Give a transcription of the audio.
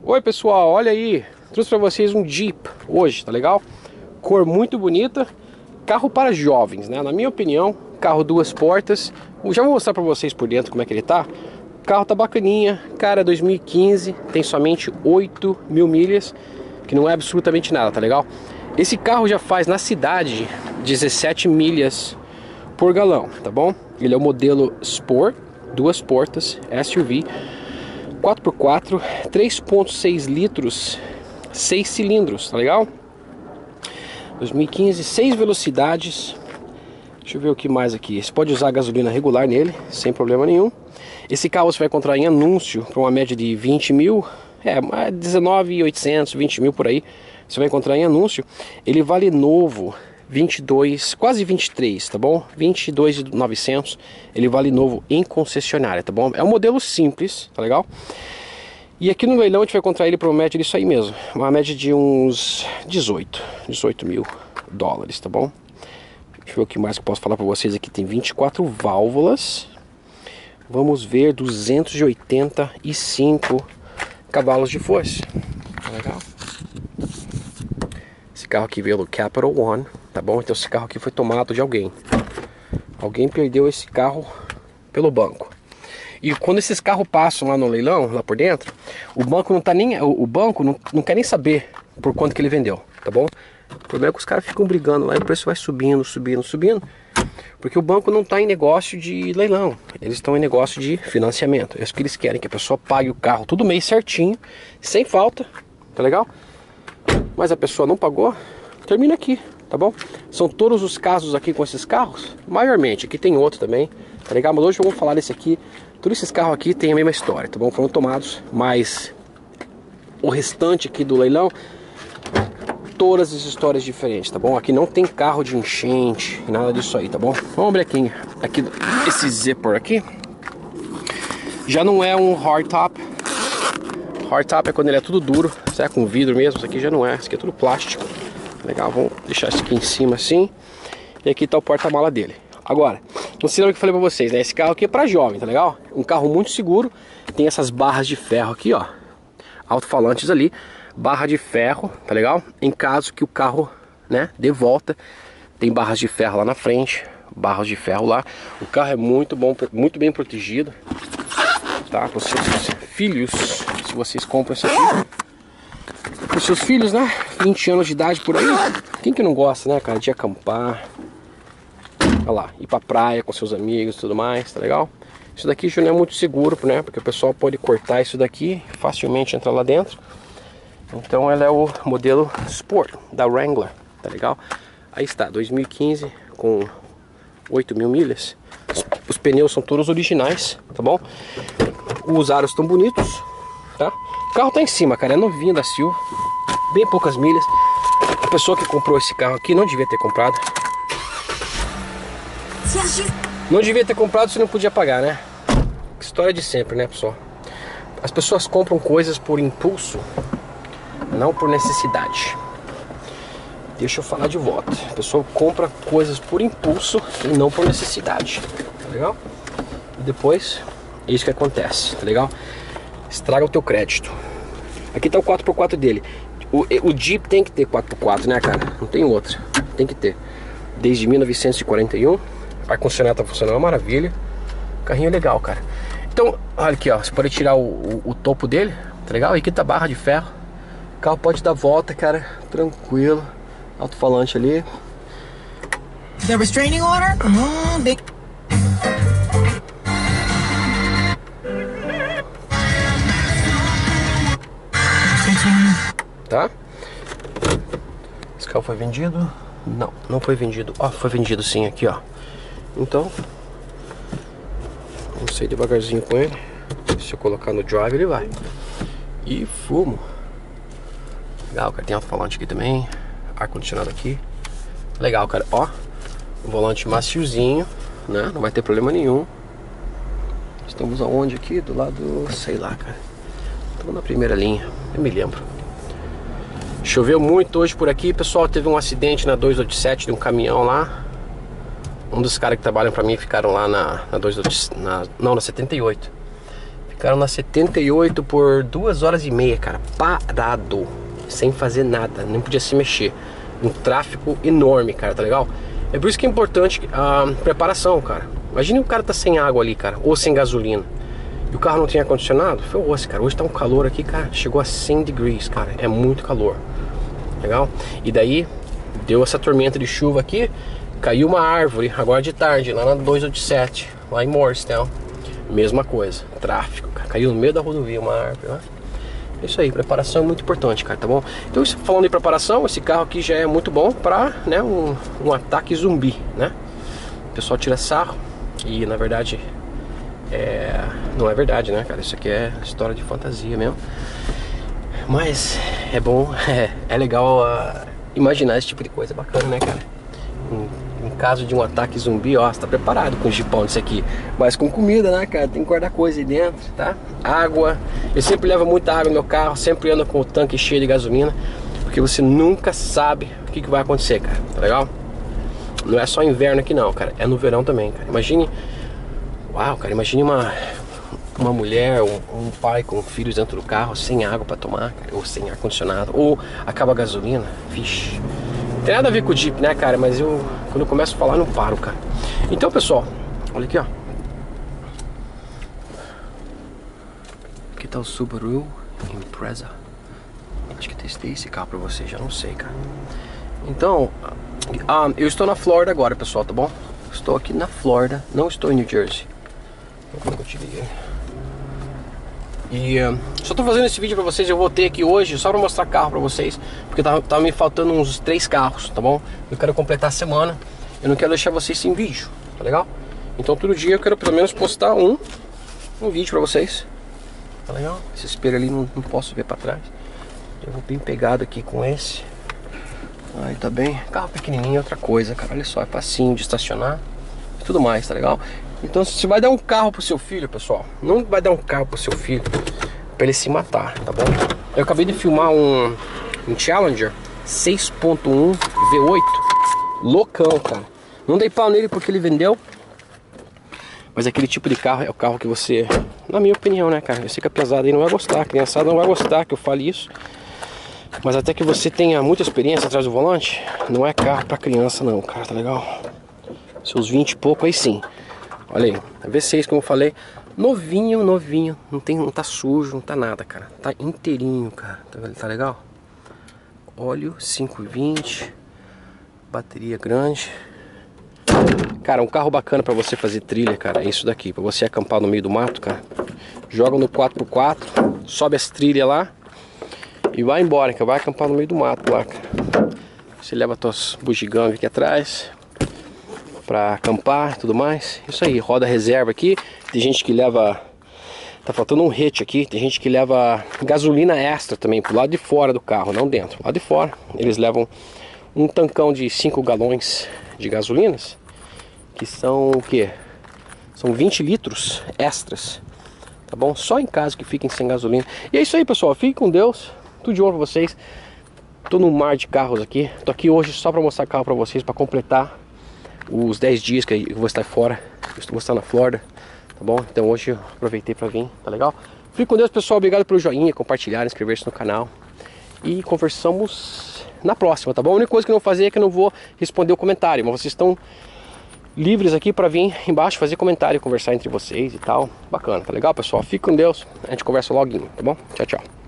Oi pessoal, olha aí, trouxe pra vocês um Jeep hoje, tá legal? Cor muito bonita, carro para jovens, né? Na minha opinião, carro duas portas. Já vou mostrar pra vocês por dentro como é que ele tá. O carro tá bacaninha, cara, 2015, tem somente 8 mil milhas, que não é absolutamente nada, tá legal? Esse carro já faz na cidade 17 milhas por galão, tá bom? Ele é o modelo Sport, duas portas, SUV, 4x4, 3.6 litros, 6 cilindros, tá legal? 2015, 6 velocidades. Deixa eu ver o que mais aqui. Você pode usar gasolina regular nele, sem problema nenhum. Esse carro você vai encontrar em anúncio para uma média de 20 mil, 19.800, 20 mil por aí. Você vai encontrar em anúncio. Ele vale novo 22, quase 23, tá bom? 22.900. Ele vale novo em concessionária, tá bom? É um modelo simples, tá legal? E aqui no leilão a gente vai encontrar ele por uma média disso aí mesmo, uma média de uns 18 mil dólares, tá bom? Deixa eu ver o que mais que eu posso falar para vocês aqui. Tem 24 válvulas. Vamos ver, 285 cavalos de força. Tá legal? Esse carro aqui veio do Capital One, tá bom? Então esse carro aqui foi tomado de alguém. Alguém perdeu esse carro pelo banco. E quando esses carros passam lá no leilão, lá por dentro, o banco não tá nem, o banco não quer nem saber por quanto que ele vendeu, tá bom? O problema é que os caras ficam brigando lá e o preço vai subindo, porque o banco não está em negócio de leilão, eles estão em negócio de financiamento. É isso que eles querem, que a pessoa pague o carro todo mês certinho, sem falta, tá legal? Mas a pessoa não pagou, termina aqui, tá bom? São todos os casos aqui com esses carros, maiormente, aqui tem outro também, tá legal? Mas hoje eu vou falar desse aqui. Todos esses carros aqui tem a mesma história, tá bom? Foram tomados, mas o restante aqui do leilão, todas as histórias diferentes, tá bom? Aqui não tem carro de enchente, nada disso aí, tá bom? Vamos ver aqui esse zipper aqui. Já não é um hardtop. Hardtop é quando ele é tudo duro, será com vidro mesmo? Isso aqui já não é, isso aqui é tudo plástico. Legal, vamos deixar isso aqui em cima assim. E aqui tá o porta-mala dele. Agora, não sei o que eu falei pra vocês, né? Esse carro aqui é pra jovem, tá legal? Um carro muito seguro. Tem essas barras de ferro aqui, ó. Alto-falantes ali. Barra de ferro, tá legal? Em caso que o carro, né, dê volta. Tem barras de ferro lá na frente. Barras de ferro lá. O carro é muito bom, muito bem protegido. Tá? Com seus filhos, se vocês compram isso aqui. Com seus filhos, né? 20 anos de idade por aí. Quem que não gosta, né, cara, de acampar? Olha lá, ir pra praia com seus amigos e tudo mais, tá legal? Isso daqui já não é muito seguro, né? Porque o pessoal pode cortar isso daqui, facilmente entrar lá dentro. Então ela é o modelo Sport da Wrangler, tá legal? Aí está, 2015 com 8 mil milhas. Os pneus são todos originais, tá bom? Os aros estão bonitos, tá? O carro tá em cima, cara, é novinho da Silva, bem poucas milhas. A pessoa que comprou esse carro aqui não devia ter comprado. Não devia ter comprado se não podia pagar, né? História de sempre, né, pessoal? As pessoas compram coisas por impulso, não por necessidade. Deixa eu falar de volta. A pessoa compra coisas por impulso e não por necessidade, tá legal? E depois, é isso que acontece, tá legal? Estraga o teu crédito. Aqui tá o 4x4 dele. O Jeep tem que ter 4x4, né, cara? Não tem outra. Tem que ter. Desde 1941. O ar-condicionado tá funcionando uma maravilha. Carrinho legal, cara. Então, olha aqui, ó. Você pode tirar o topo dele, tá legal? E aqui tá a barra de ferro. O carro pode dar volta, cara. Tranquilo. Alto-falante ali. The restraining order? Tá? Esse carro foi vendido? Não, não foi vendido. Ó, foi vendido sim aqui, ó. Então, vamos sair devagarzinho com ele. Se eu colocar no drive, ele vai. E fumo. Legal, cara. Tem alto-falante aqui também. Ar-condicionado aqui. Legal, cara. Ó, um volante maciozinho, né? Não vai ter problema nenhum. Estamos aonde aqui? Do lado, sei lá, cara. Estamos na primeira linha. Eu me lembro. Choveu muito hoje por aqui, pessoal. Teve um acidente na 287 de um caminhão lá. Um dos caras que trabalham pra mim ficaram lá na 287, na 78. Ficaram na 78 por 2 horas e meia, cara, parado, sem fazer nada, nem podia se mexer. Um tráfego enorme, cara, tá legal? É por isso que é importante a preparação, cara. Imagine o cara tá sem água ali, cara, ou sem gasolina, e o carro não tem ar-condicionado. Ferrou-se, cara. Hoje tá um calor aqui, cara, chegou a 100 degrees, cara, é muito calor. Legal? E daí, deu essa tormenta de chuva aqui, caiu uma árvore, agora de tarde, lá na 287, lá em Morristown. Mesma coisa, tráfego, cara. Caiu no meio da rodovia uma árvore, né? É isso aí, preparação é muito importante, cara, tá bom? Então, falando em preparação, esse carro aqui já é muito bom pra, né, um ataque zumbi, né? O pessoal tira sarro e, na verdade, não é verdade, né, cara? Isso aqui é história de fantasia mesmo. Mas é bom, é legal imaginar esse tipo de coisa, bacana, né, cara? Em caso de um ataque zumbi, ó, você tá preparado com o jipão disso aqui. Mas com comida, né, cara? Tem que guardar coisa aí dentro, tá? Água. Eu sempre levo muita água no meu carro, sempre ando com o tanque cheio de gasolina, porque você nunca sabe o que vai acontecer, cara, tá legal? Não é só inverno aqui não, cara, é no verão também, cara. Imagine, uau, cara, imagine uma mulher, um pai com filhos dentro do carro, sem água pra tomar, cara, ou sem ar-condicionado, ou acaba a gasolina, vixe. Não tem nada a ver com o Jeep, né, cara? Mas quando eu começo a falar, não paro, cara. Então, pessoal, olha aqui, ó. Aqui tá o Subaru Impreza. Acho que testei esse carro pra vocês, já não sei, cara. Então, eu estou na Flórida agora, pessoal, tá bom? Estou aqui na Flórida, não estou em New Jersey. Eu te liguei. E só tô fazendo esse vídeo pra vocês. Eu voltei aqui hoje só pra mostrar carro pra vocês, porque tava me faltando uns 3 carros, tá bom? Eu quero completar a semana, eu não quero deixar vocês sem vídeo, tá legal? Então todo dia eu quero pelo menos postar um vídeo pra vocês, tá legal? Esse espelho ali não posso ver pra trás. Eu vou bem pegado aqui com esse. Aí tá bem. Carro pequenininho é outra coisa, cara. Olha só, é facinho de estacionar e tudo mais, tá legal? Então se você vai dar um carro pro seu filho, pessoal, não vai dar um carro pro seu filho pra ele se matar, tá bom? Eu acabei de filmar um Challenger 6.1 V8 loucão, cara. Não dei pau nele porque ele vendeu, mas aquele tipo de carro é o carro que você, na minha opinião, né, cara, eu sei que a pesada aí não vai gostar, a criançada não vai gostar que eu fale isso, mas até que você tenha muita experiência atrás do volante, não é carro pra criança não, cara, tá legal? Seus 20 e pouco aí sim. Olha aí, a V6, como eu falei, novinho, não tá sujo, não tá nada, cara. Tá inteirinho, cara, tá legal? Óleo 520, bateria grande. Cara, um carro bacana pra você fazer trilha, cara, é isso daqui. Pra você acampar no meio do mato, cara. Joga no 4x4, sobe as trilhas lá e vai embora, cara. Vai acampar no meio do mato lá, cara. Você leva tuas bugigangas aqui atrás pra acampar e tudo mais. Isso aí, roda reserva aqui. Tem gente que leva, tá faltando um rete aqui. Tem gente que leva gasolina extra também pro lado de fora do carro, não dentro, lá de fora. Eles levam um tancão de 5 galões de gasolinas, que são o que? São 20 litros extras, tá bom? Só em caso que fiquem sem gasolina. E é isso aí, pessoal, fiquem com Deus. Tudo de bom pra vocês. Tô no mar de carros aqui. Tô aqui hoje só pra mostrar carro pra vocês, pra completar os 10 dias que eu vou estar fora. Eu vou estar na Flórida, tá bom? Então hoje eu aproveitei pra vir, tá legal? Fique com Deus, pessoal. Obrigado pelo joinha, compartilhar, inscrever-se no canal. E conversamos na próxima, tá bom? A única coisa que eu não vou fazer é que eu não vou responder o comentário, mas vocês estão livres aqui pra vir embaixo fazer comentário, conversar entre vocês e tal. Bacana, tá legal, pessoal? Fique com Deus. A gente conversa loguinho, tá bom? Tchau, tchau.